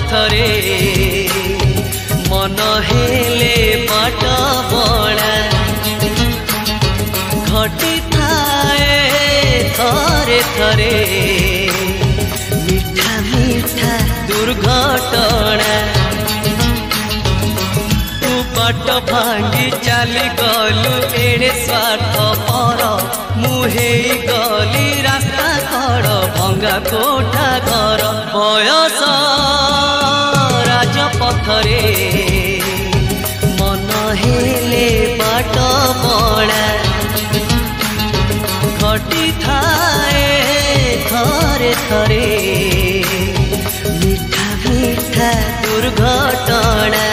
पथरे मन हेले बाट बड़ा घटी थाए थरे थरे मीठा मीठा दुर्घटना तू बाट भांगी चली गलु एड़े स्वार्थ पर मुहे गली रास्ता कड़ भंगा कोठा घर बयस राजपथरे मन हेले बाट बड़ा घटी थाए थरे थरे मीठा मीठा दुर्घटना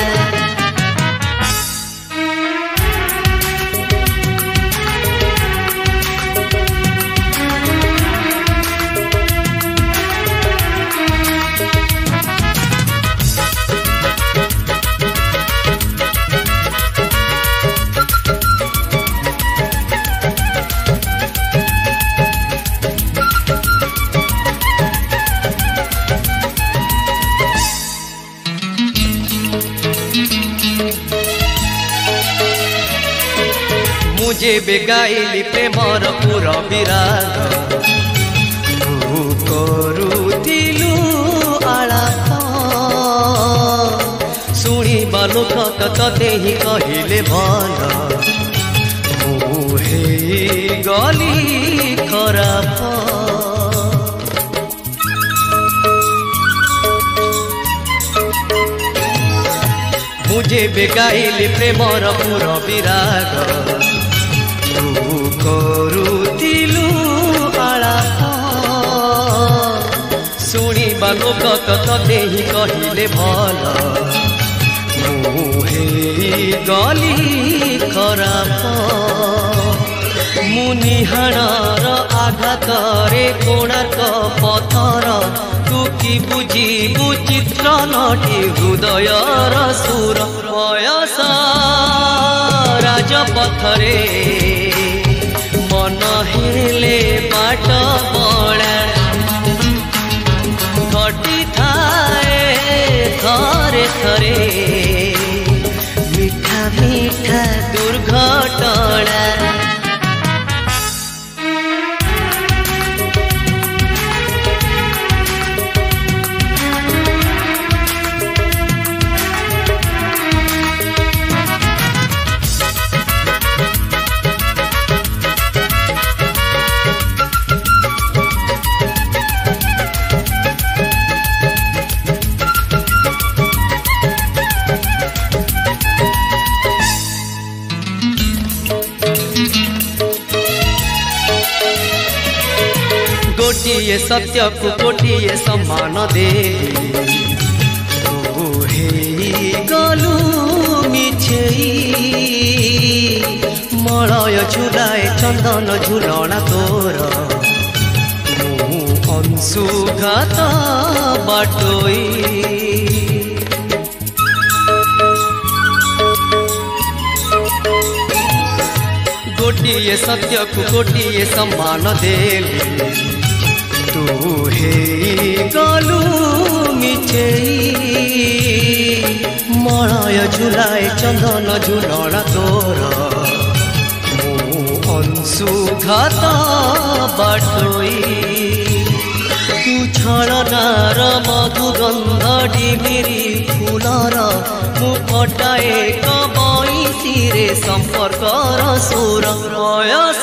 मुझे बेगाइली प्रेमर पूरा विराग तू करुथिलु आलाप शुणिबा लोक तते ही कहिले भल मुहे गली खराब मुझे बेगाइली प्रेमर पूरा विराग करुथिलु आलाप शुणिबा लोक तते ही कहिले भल मुहे गली खराब मुनिहाणर आघातरे कोणार्क पथर तू कि बुझिबु चित्र नटी हृदयर सुर बयस राजपथरे मन हेले बाट बड़ा घटी थाए थरे थरे मीठा मीठा दुर्घटना गोटिए सत्य को गोटिए सम्मान दे गलु मिछेई मलय झुलाए चंदन झुलना तोर मु अंशुघात बाटोई गोटिए सत्य को गोटिए सम्मान देली तू हे गलु मिछेई मलय झुलाए चंदन झुलना तोर मु अंशुघात बाटोई तू छलनार मधुगंध डिमिरी फुलर मु फटाए कबईसिरे संपर्कर सुर बयस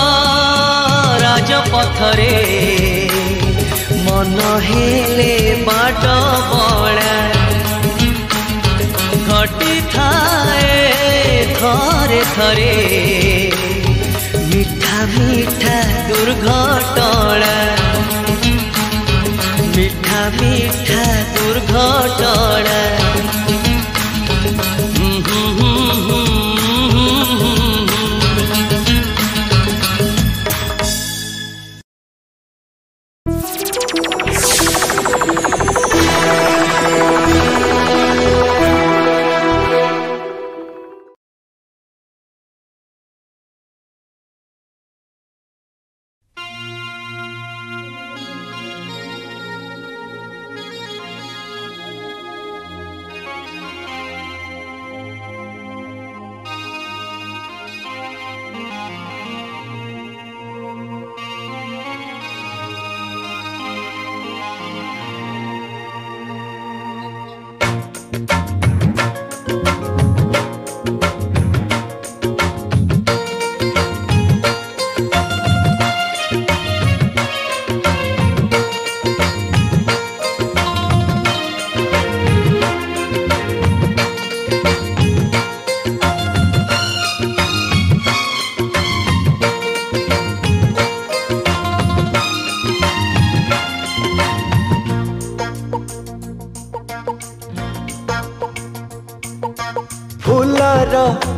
राजपथरे मन हेले बाट बड़ा घटी थाए थरे थरे मीठा मीठा दुर्घटना मीठा मीठा दुर्घटना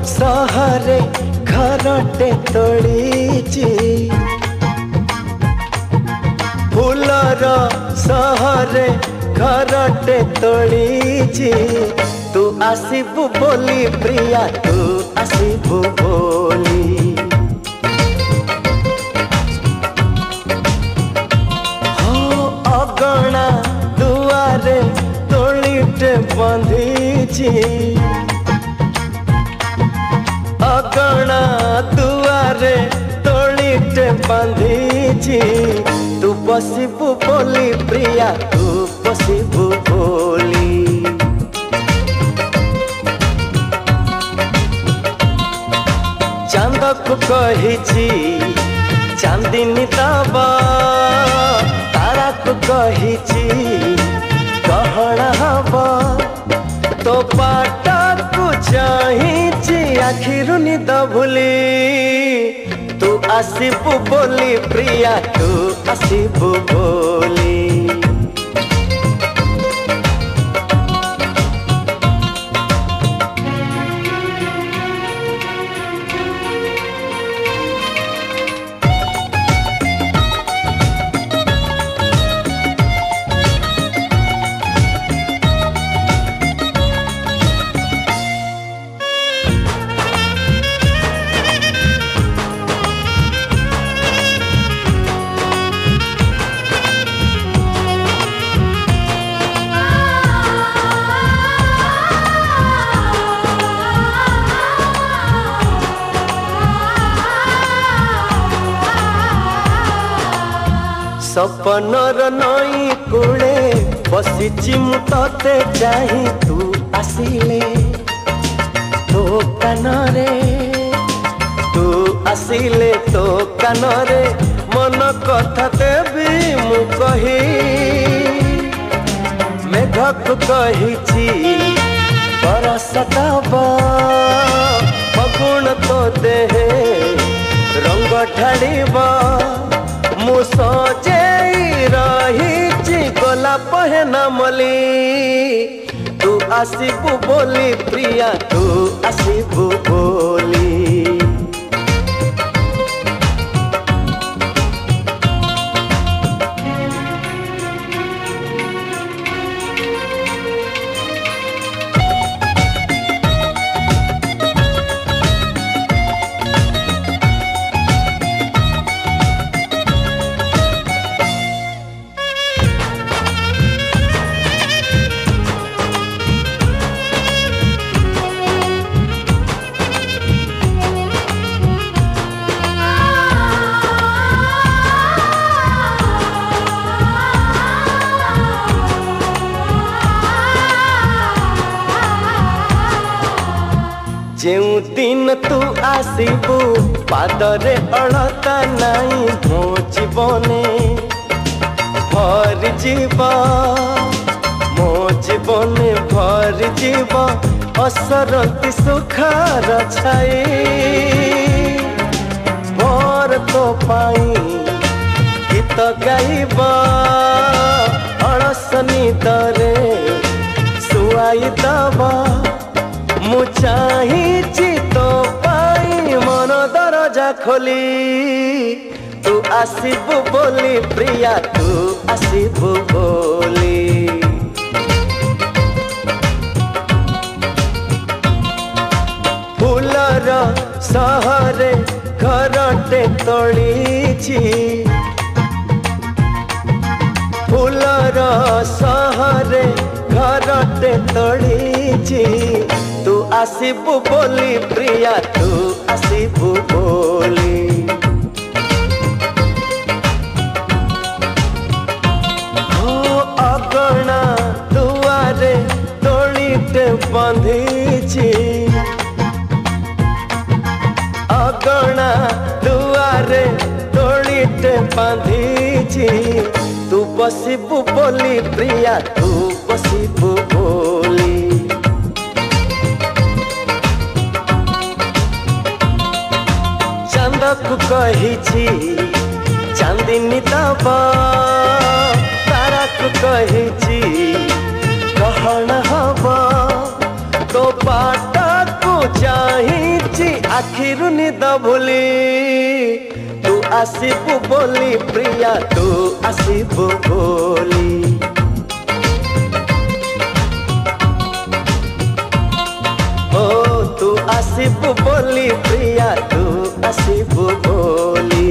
सहरे घरटे तोड़ीची फूलर सहरे घरटे तोड़ीची तू आसीबु बोली प्रिया तू आसीबु बोली हो अगणा दुआरे तोड़ीटे बंधीची अगणा दुआरे तोड़ीटे बंधीची तू बसिबु बोली प्रिया तू बसिबु बोली चांद को कहिची चांदिनी दबा तारा को कहिची गहना हबा तो पाटा को चाहिची आखिरु निद भूली तू आसीबु बोली प्रिया तू आसीबु बोली सपनर नई कूले बसीची मु तते चाही तू आसिले तो कानरे तू आसिले तो कानरे मन कथा देवी मु कही मेघक कहिची बरस दबा फगुण तो देहे रंग ढाड़ीबा मु सजेई रही गला पहना मली तू आसीबु बोली प्रिया तू आसीबु बोली जेउ दिन तू आसीबु पादरे अड़ता नाई मो जीवने भर जीव मो जीवने भर जीव असरती सुखार छाई भर तो पाई गीत गाइब अलस निदरे सुआई दबा मु चाहिची तो पाई मन दरजा खोली तू आसीबु बोली प्रिया तू आसीबु बोली फूलर सहरे घरटे तोड़ीची फूलर सहरे घरटे तोड़ीची तू आसीबु बोली प्रिया तू आसीबु बोली हो अगणा दुआरे तोड़ीटे बंधीची अगणा दुआरे तोड़ीटे बांधीची तू बसिबु बोली प्रिया तू बसिबु बोली चांदक कहिची चांदिनी दबा ताराक कहिची गहना हबा तो पाटा को चाही आखिरु निद भूली तू आसिबु बोली प्रिया तू आसिबु बोली ओ तू आसिबु बोली प्रिया तू आसिबु बोली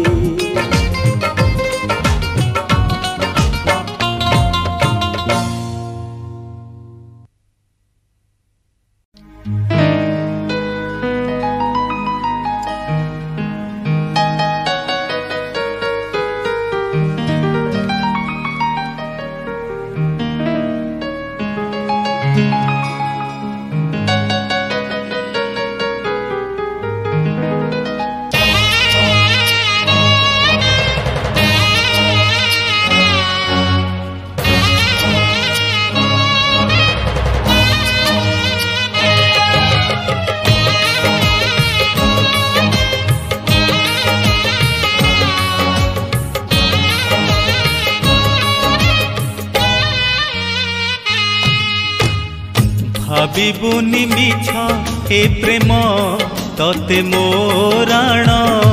ভাবিবুনি মিছ এ প্রেম ততে মোরাণ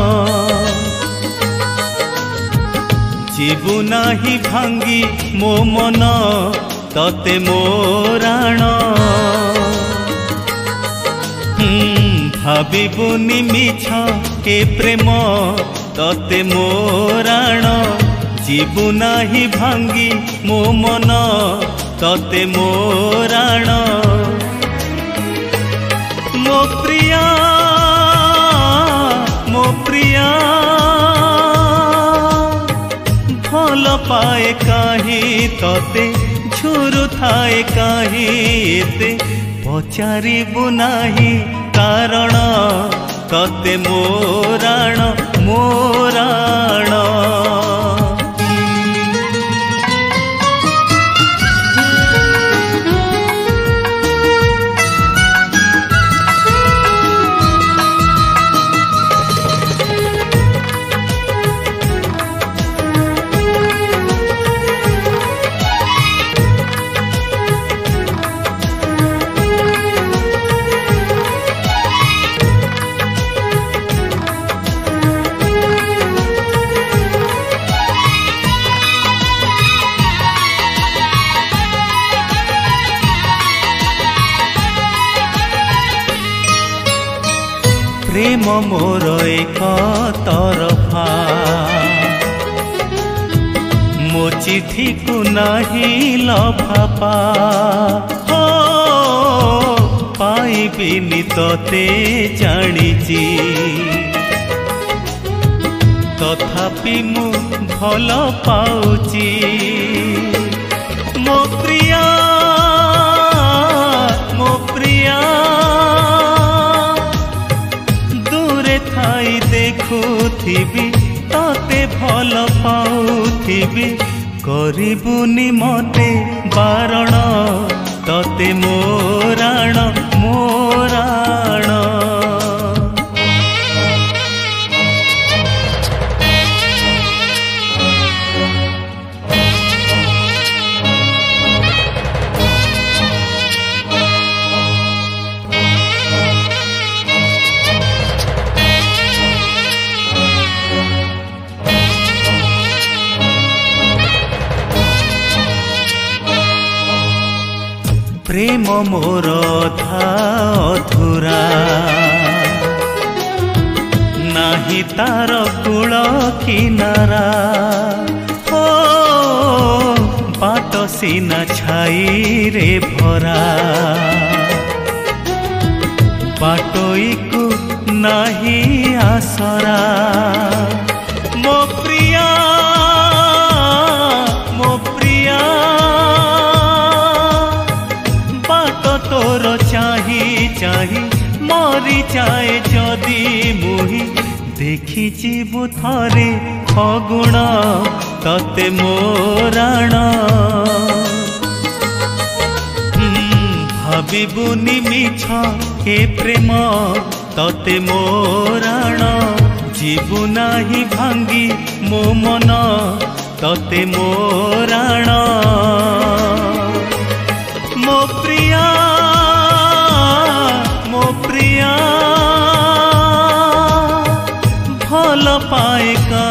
জীবু নাহি ভাঙ্গি মো মন ততে মোরাণ ভাবিবুনি মিছ এ প্রেম ততে মোরাণ জীবু নাহি ভাঙ্গি মো মন तते मोराण मो प्रिया भल पाए काहे तते झुरु थाए काहे एते पचारिबु नाही कारण तते मोराण मोराण प्रेम मोर एक तरफा मो चिठी को नहीं लफापा हो पाइबिनी तते जानिची तथापि मु भल पाउची मो प्रिया थाई देखुथिबी तते भल पाउथिबी करिबुनी मते बारण तते मोराण मोराण प्रेम मोर था अधूरा नाही तार कूल किनारा हो बाट सीना छाई रे भरा बाटोई को नाही आसरा मो प्रिया तोर चाही चाही मरी जाए जदि मुही देखी जीवु थरे फगुण तते मोराण भाबिबुनि मिछ हे प्रेम तते मोराण जीवु नाही भांगी मो मन तते मोराण मो प्रिया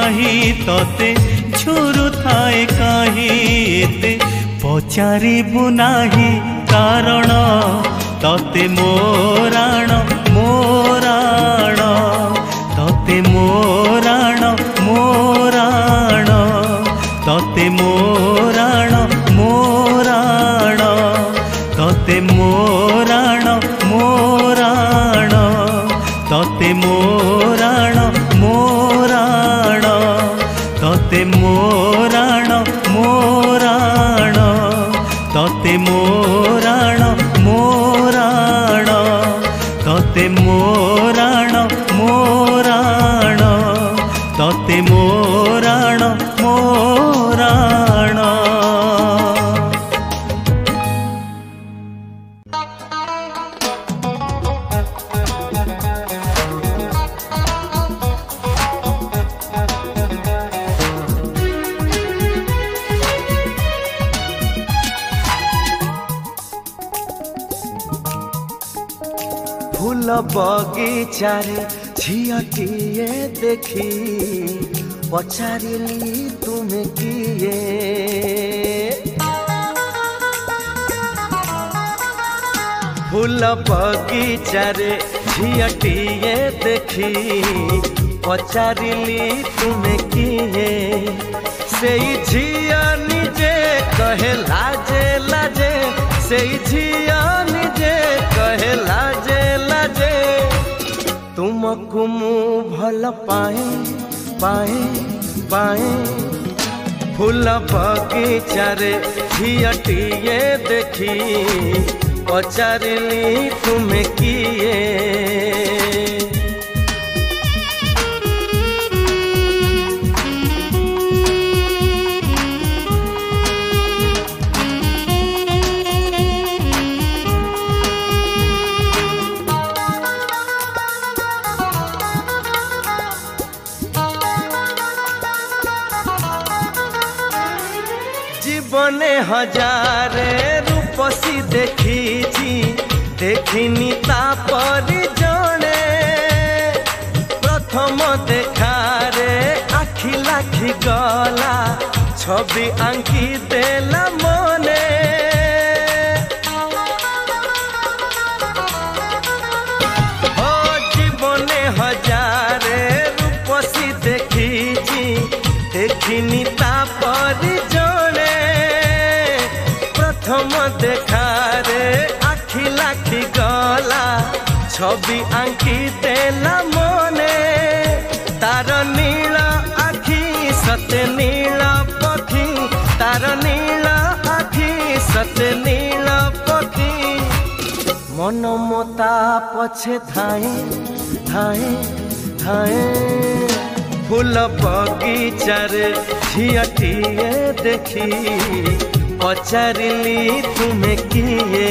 नाही तते झुरु थाए काहे एते पचारिबु नाही कारण तते मोराण मोराण तते मोराण मोराण तते मोराण मोराण तते मोराण मोराण तते मोराण मोराण तते मोराण मोराण तते मोराण मोराण तते मोराण मोराण तते मोराण मोराण। फूल बगीचारे झीलटिए देखी पचारिली तुमे किए फूल बगीचारे झीलटिए देखी पचारिली तुमे किए से झिया निजे कहे लाजे लाजे से झिया निजे कहे लाजे लाजे तुमको मु भल पाए पाए पाए फूल बगीचारे झीलटिए देखी पचारिली तुमे किए जीवने हजारे रूपसी देखी देखिनी तापरी जणे प्रथम देखारे आखि लाखि गला छवि आंकी देला मने हो जीवने हजारे रूपसी देखी देखिनी तापरी जणे प्रथम देखारे आखि लाखि गला छवि आंकी देला मने तार नील आखि सते नील पखी तार नील आखि सते नील पखी मन मता पछे थाए थाए थाए फूल बगीचारे झीलटिए देखी पचारिली तुमे किए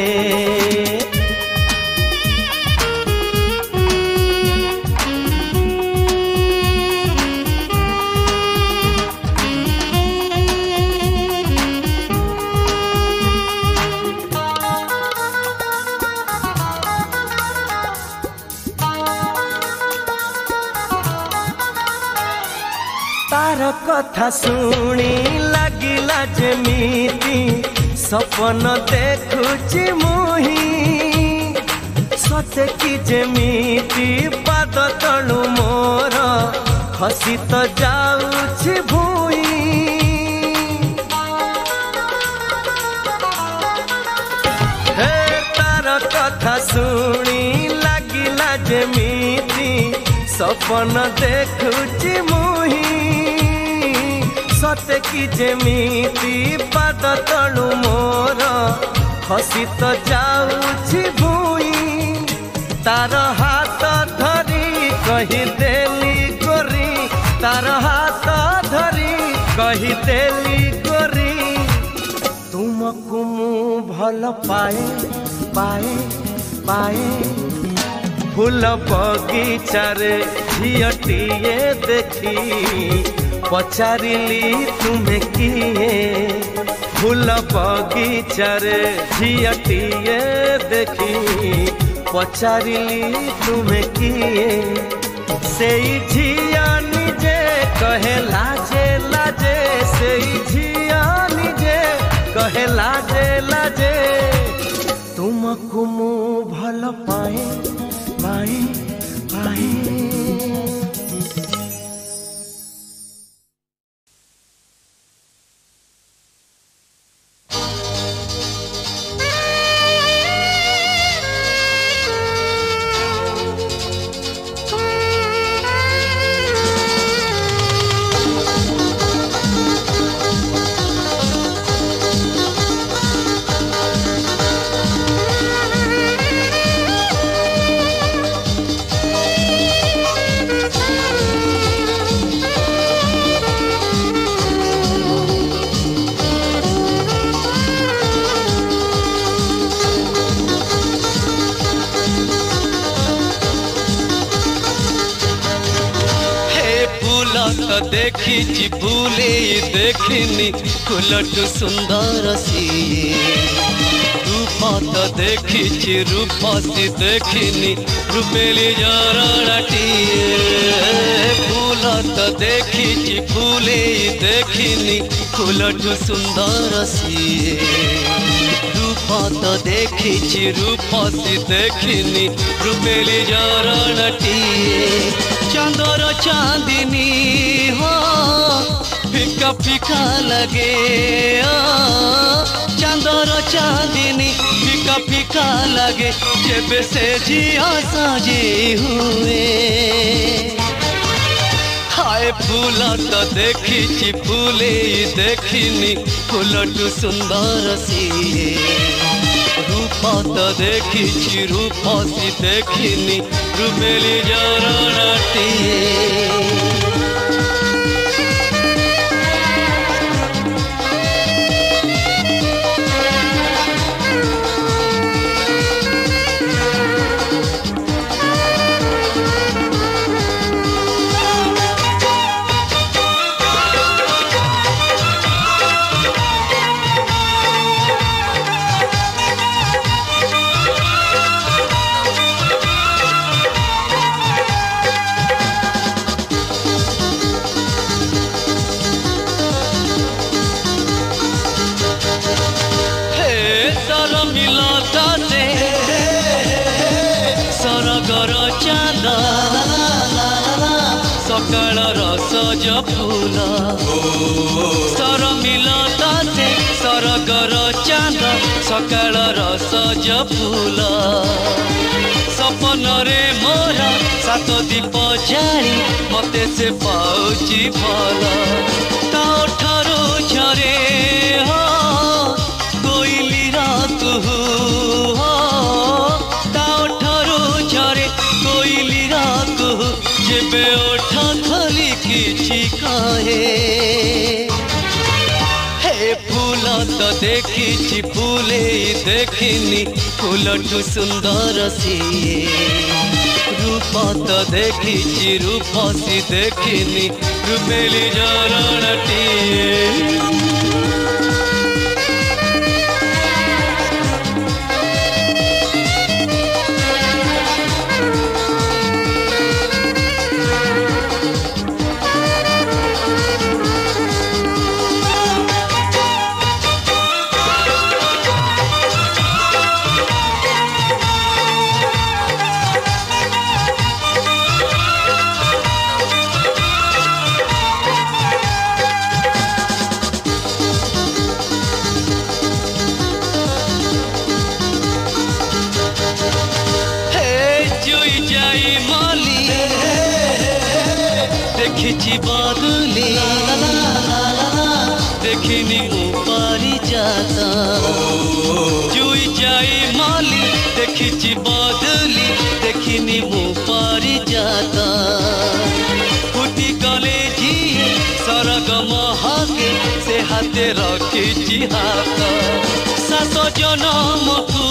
तार कथा शुणी लागिला जेमिति सपन देखुची मुही सते कि जेमिति पाद तलु मोर खसी तो जाउछि भूई हे तार कथा शुणी लागिला जेमिति सपन देखुची मुही सते कि जेमिति पाद तलु मोर खसी तो जाउछि भूई तार हाथ धरी कही देली गोरी तार हाथ धरी कही देली गोरी तुमको मु भल पाए पाए पाए फूल बगीचारे झीलटिए देखी पचारिली तुमे किए फूल बगीचारे झीलटिए देखी पचारिली तुमे किए से झिया निजे कहे लाजे लाजे से झिया निजे कहे लाजे लाजे तुमको मु भल पाए पाए पाए। देखी फूले देखनी फूलटू सुंदर सी रूप तो देखी रूपसी देखनी रूपेली जरटी फूल तो देखी फूले देखनी फूलटू सुंदर सी रूप तो देखी रूपसी देखनी रूपेली जरटी चांदर चांदनी हो फिका फिका लगे चांदर चांदनी फिका फिका लगे जब से जिया साजे हुए हाय फूल तो देखी फूले देखनी फूलटू सुंदर सी रूप तो देखी रूपसी देखनी रूपेली जरटी सकाल रसज फूल सर मिलता से सरगर चांद सकाल रसज फूल सपन रे मोरा सात दीप जारी मते से पाउची भल ता ठारो झरे हो कोइली रात हो ता ठारो झरे कोइली रात हो जेबे ओठा खली किछि कहे हे फूल तो देखी फूले देखनी फूलटू सुंदर सी रूप तो देखी रूपसी देखनी रूपेली जरटी देखी बदली देखनी उपारी जाता जुई जाई माली देखी बदली देखनी उपारी जाता फुटी गले जी सरग महाके से हाथे रखी हाथ सात जनम को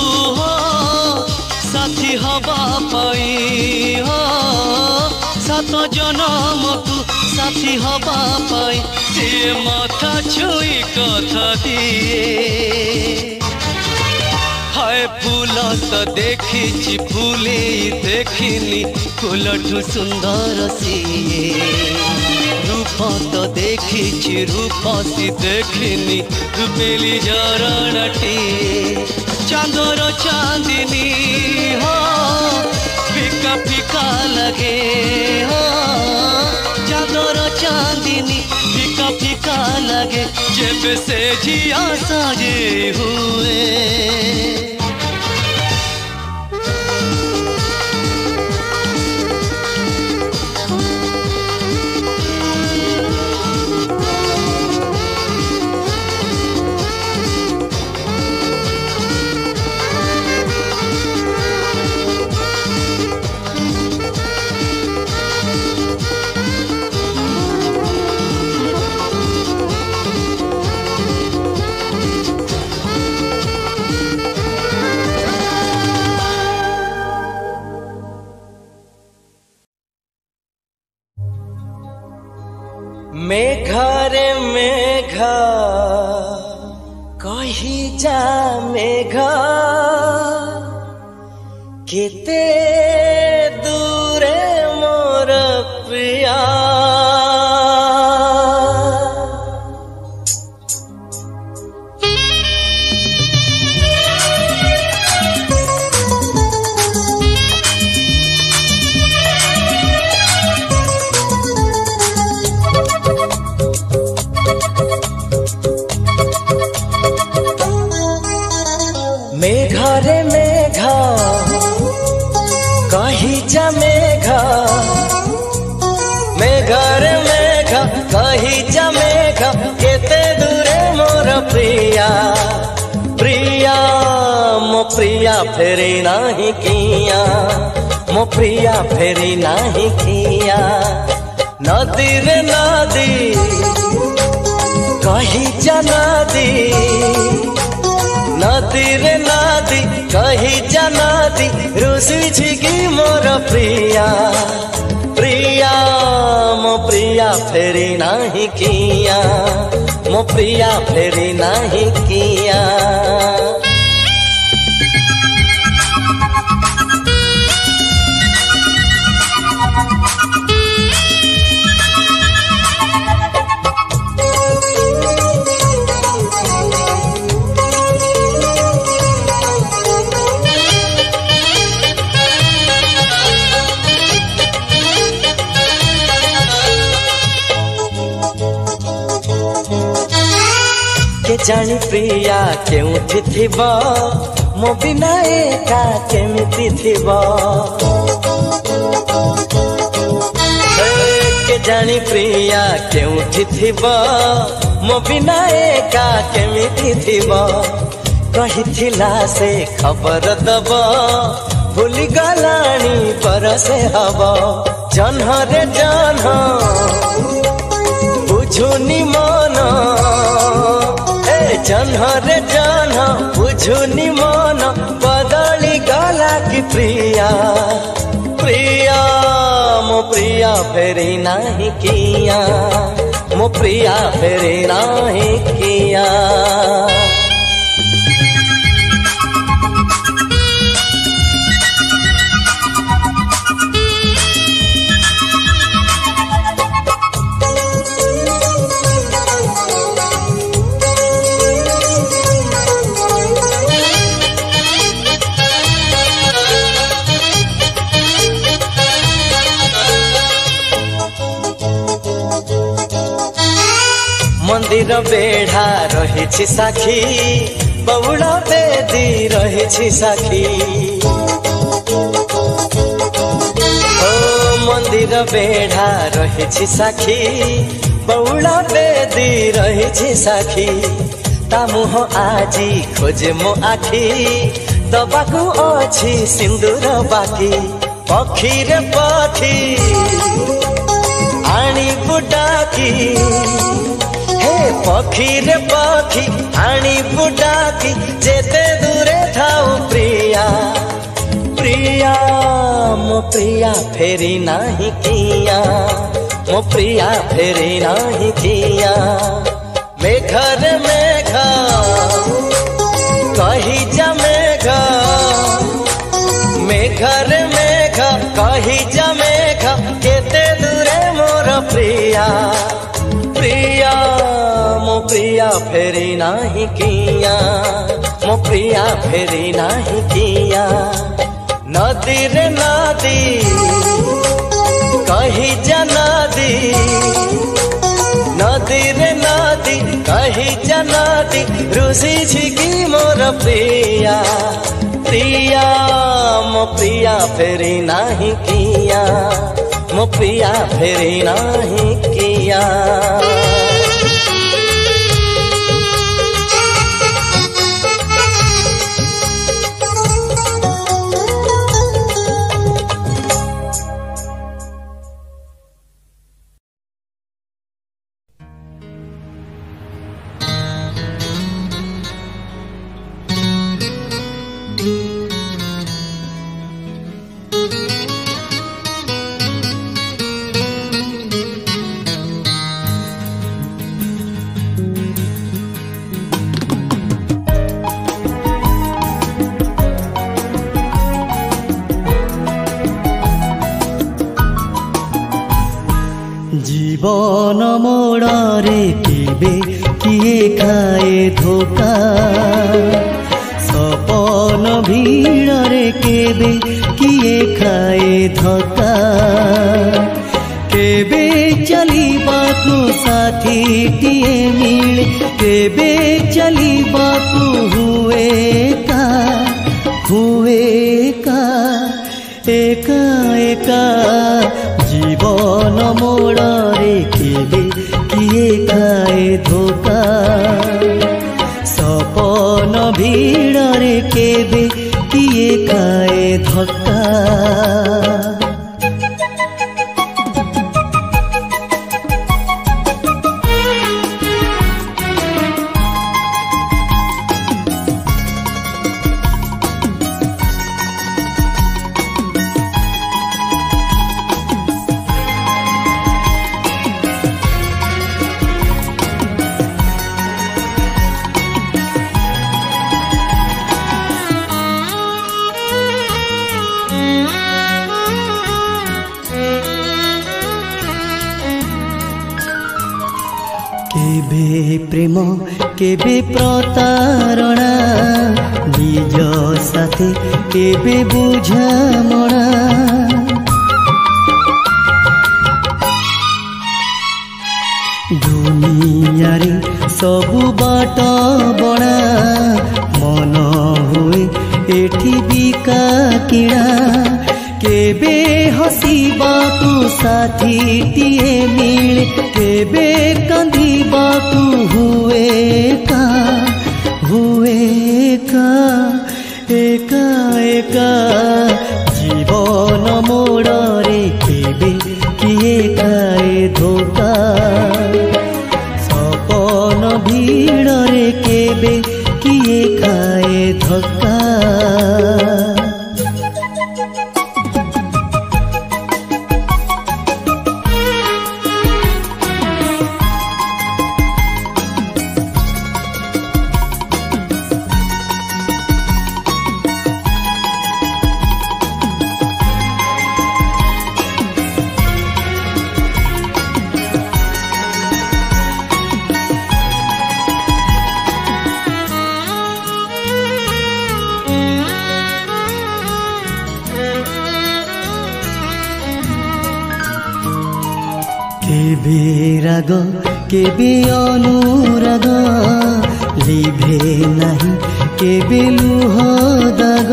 साथी हवा पाई हो सात जनम को साथी हवा पाई से माथा छुई कथा दिए हाय फूल तो देखी फूले देखनी फूलटू सुंदर सी रूप तो देखी रूपसी देखनी रूपेली जरणाटी चांदर चांदनी हो फिका फिका लगे हो चांदर चांदनी फिका फिका लगे जब से जिया साजे हुए मेघा रे मेघा कही जा मेघा केते दूरे मोर प्रिया मेघा रे मेघा कही जा मेघा मेघा रे मेघा कही जा मेघा केते दूरे मोर प्रिया प्रिया मो प्रिया फेरी नाही किया मो प्रिया फेरी नाही किया नदी रे नदी कही जा नदी नदी रे नदी कही जा नदी रुसी छिगी मोर प्रिया प्रिया मो प्रिया फेरी नाही किया मो प्रिया फेरी नाही किया के जानी प्रिया केउठी थिबा मो बिना एका केमिति थिबा के जानी प्रिया केउठी थिबा मो बिना एका केमिति थिबा कहिथिला से खबर दबा भूली गलानी परसे हबा जन्ह रे जन्ह बुझुनी मन जन्ह रे जन्ह बुझुनी मन बदली गला की प्रिया प्रिया मो प्रिया फेरी नाही किया मो प्रिया फेरी नाही किया मंदिर बेढ़ा रही साखी बउड़ा बेदी रही साखी ओ मंदिर बेढ़ा रही साखी बउड़ा बेदी रही साखी ता मुह आजी खोजे मो आखी दबाकू अछि सिंदूर बाकी पखी रे पखी आनी बुडाकी पखी रे पखी आनी बुडाकी जेते दूरे थाऊ प्रिया प्रिया मो प्रिया फेरी नाही किया मो प्रिया फेरी नाही किया मेघा रे मेघा कही जा मेघा मेघा रे मेघा कही जा मेघा केते दूरे मोर प्रिया फेरी नाही किया मो प्रिया फेरी नाही किया नदी रे नदी कही जा नदी नदी रे नदी कही जा नदी रुसी छिकी मोर प्रिया प्रिया मो प्रिया फेरी नाही किया मो प्रिया फेरी नाही किया जीवन मोड़े केबे किए खाए धोखा सपन भीड़े केबे किए खाए धक्का केबे चलीबाकू साथी टीए मिले केबे चलीबाकू हुए का एका एका जीवन मोड़े केबे किए खाए धोखा सपन भीड़े केबे किए खाए धक्का केबे प्रेम केबे प्रतारणा निज साथे केबे बुझामणा दुनिया रे सबु बाट बणा मन हुए एठी बिका किणा केबे हसीबाकू साथी टीए मिले केबे कंदीबाकू हुए का एका एका जीवन मोड़े केबे किए खाए धोखा सपन भीड़े केबे किए खाए धक्का केबे राग केबे अनुराग लिभे नहीं केबे लुह दाग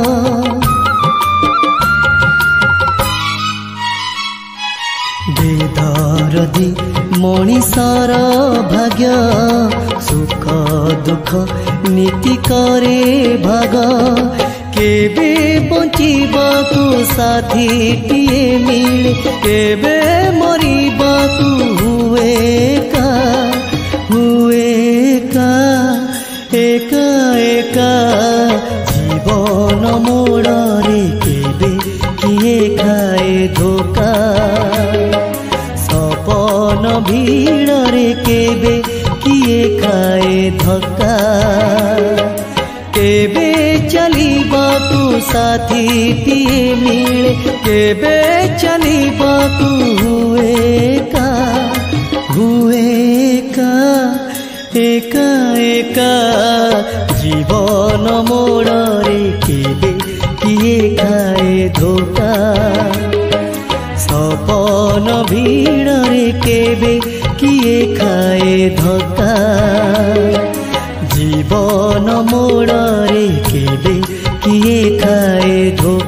बेदरदी मणिषर भाग्य सुख दुख नीति करे भाग केबे बंचीबाकू साथी टीए मिले केबे मरीबाकू हुए का एका एका जीवन मोड़े केबे किए खाए धोखा सपन भीड़े केबे किए खाए धक्का केबे चलीबाकू साथी टीए मिले केबे चलीबाकू हुए का एका एका जीवन मोड़े केबे किए खाए धोखा सपन भीड़े केबे किए खाए धोखा जीवन मोड़े केबे किए खाए धोखा।